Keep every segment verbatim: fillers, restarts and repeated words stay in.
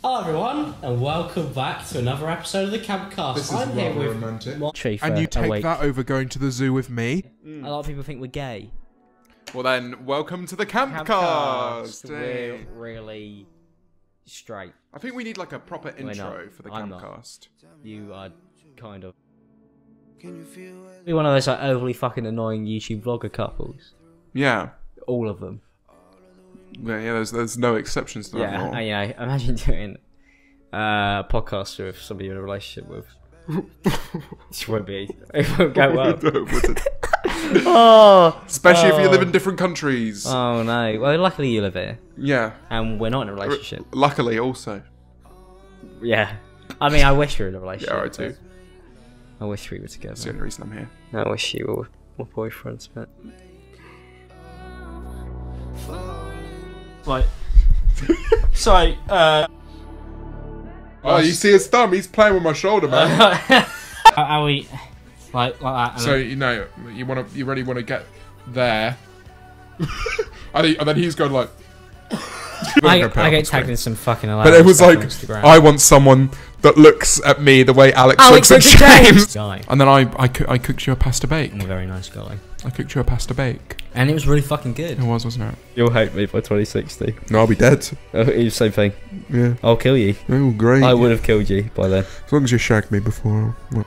Hello everyone, and welcome back to another episode of the Campcast. This is I'm here with romantic. Chief, And you take awake. that over going to the zoo with me? A lot of people think we're gay. Well then, welcome to the Campcast! Campcast. Hey. We're really straight. I think we need like a proper We're intro not. for the I'm not. Campcast. You are kind of... We're one of those like overly fucking annoying YouTube vlogger couples. Yeah. All of them. Yeah, yeah there's, there's no exceptions to that Yeah, rule. and, you know, imagine doing uh, a podcast with somebody you're in a relationship with. It won't be. It won't go well. No, it wouldn't. Oh, Especially if you oh. live in different countries. Oh no. Well, luckily you live here. Yeah. And we're not in a relationship. Luckily also. Yeah. I mean, I wish we were in a relationship. Yeah, I do. I wish we were together. That's the only reason I'm here. I wish you were my boyfriends, but... like. So, uh, Oh, you see his thumb? He's playing with my shoulder, man. are we like like that? So you know, you want to, you really want to get there, and, he, and then he's going like. I, I get tagged in some fucking. But it was like, I want someone that looks at me the way Alex, Alex looks looks at at James. Guy. And then I, I, coo- I cooked you a pasta bake. I'm a very nice guy, I cooked you a pasta bake. and it was really fucking good. It was, wasn't it? You'll hate me by twenty sixty. No, I'll be dead. Oh, same thing. Yeah. I'll kill you. Oh, great. I would have killed you by then. As long as you shagged me before. Well.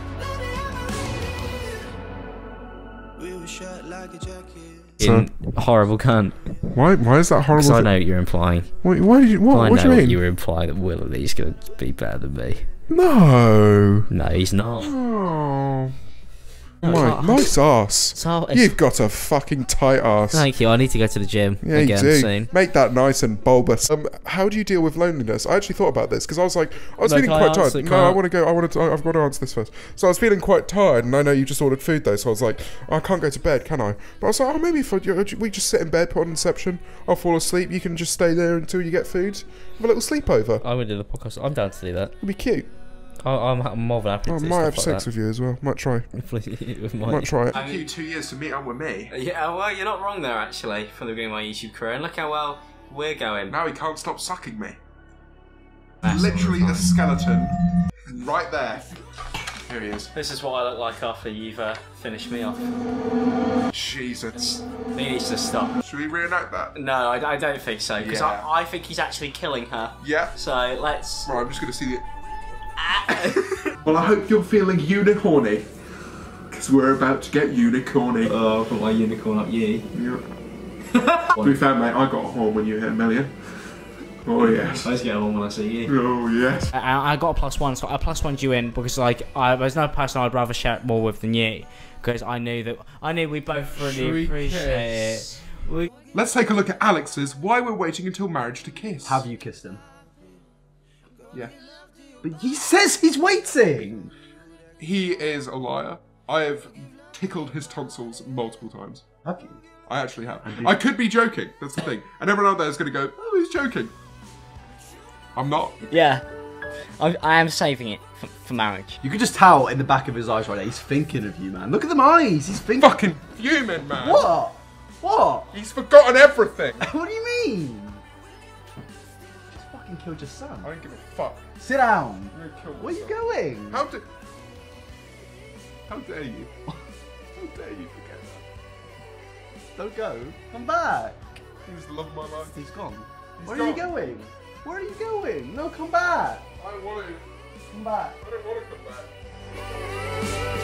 In horrible cunt. Why? Why is that horrible? Because I thi- know what you're implying. Why, why did you? What? I What know do you what mean? you were implying that Will Lee's going to be better than me. No. No, he's not. Oh. No, My, it's- nice ass. So it's- You've got a fucking tight ass. Thank you. I need to go to the gym Yeah, again you do. soon. Make that nice and bulbous. Um, how do you deal with loneliness? I actually thought about this because I was like, I was No, feeling can I quite answer? tired. Can No, I- I want to go. I want to. I've got to answer this first. So I was feeling quite tired, and I know you just ordered food though. So I was like, I can't go to bed, can I? But I was like, oh, maybe if I, we just sit in bed, put on Inception, I'll fall asleep. You can just stay there until you get food. Have a little sleepover. I'm going to do the podcast. I'm down to do that. It'd be cute. I, I'm, I'm more than happy Oh, to I do might have stuff sex like with you as well. Might try. that. With my- Might try it. I mean- you two years to meet up with me. Yeah, well, you're not wrong there actually. From the beginning of my YouTube career, and look how well we're going. Now he can't stop sucking me. That's Literally a skeleton, right there. Here he is. This is what I look like after you've uh, finished me off. Jesus. He needs to stop. Should we reenact that? No, I, I don't think so, because Yeah. I, I think he's actually killing her. Yeah. So let's. Right, I'm just gonna see the. Well, I hope you're feeling uni-horny, because we're about to get unicorny. Oh, I've got my unicorn up you. Yeah. To be fair, mate, I got a horn when you hit a million. Oh yes. I just get along when I see you. Oh yes. I, I got a plus one, so I plus one you in because like I, there's no person I'd rather share it more with than you, because I knew that I knew we both really Should we appreciate kiss? it. We, Let's take a look at Alex's Why We're Waiting Until Marriage to Kiss. Have you kissed him? Yeah. But he says he's waiting! He is a liar. I have tickled his tonsils multiple times. Have you? I actually have. I could be joking. That's the thing. And everyone out there is going to go, oh, he's joking. I'm not. yeah, I, I am saving it for, for marriage. You could just tell in the back of his eyes right now, he's thinking of you, man. Look at them eyes, he's thinking. Fucking fuming, man. What? What? He's forgotten everything. What do you mean? Just fucking killed your son. I don't give a fuck. Sit down. You're gonna kill Where are you yourself. going? How do? How dare you? How dare you forget that? Don't go. Come back. He was the love of my life. He's gone. He's Where are you gone. going? Where are you going? No, come back. I don't want to. Come back. I don't want to come back.